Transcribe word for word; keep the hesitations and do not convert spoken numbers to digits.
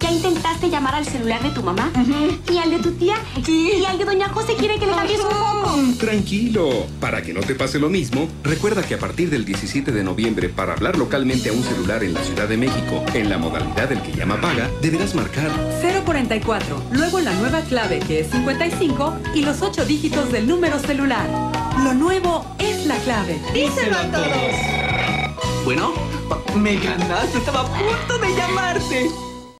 ¿Ya intentaste llamar al celular de tu mamá? Uh-huh. ¿Y al de tu tía? Sí. ¿Y al de doña José quiere que le cambies un poco? Tranquilo. Para que no te pase lo mismo, recuerda que a partir del diecisiete de noviembre, para hablar localmente a un celular en la Ciudad de México, en la modalidad del que llama paga, deberás marcar cero cuarenta y cuatro, luego la nueva clave que es cincuenta y cinco y los ocho dígitos del número celular. Lo nuevo es la clave. ¡Díselo a todos! Bueno, me ganaste, estaba a punto de llamarte.